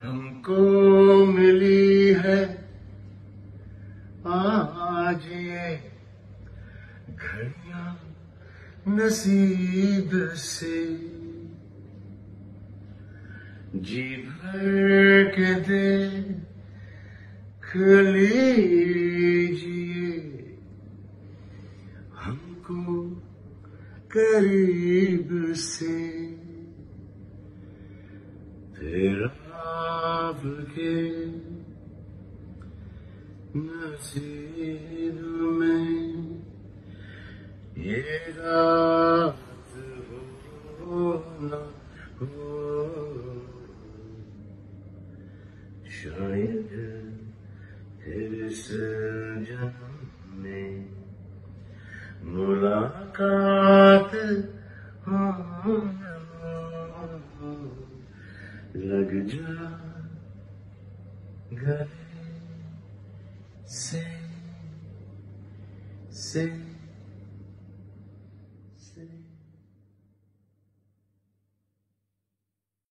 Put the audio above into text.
हमको मिली है आज ये घड़ियां नसीब से, जी भर के देख लीजिए हमको करीब से, फिर आपके नसीब में ये रात हो न हो, शायद इस जन्म में मुलाकात हो न हो, लग जा गले से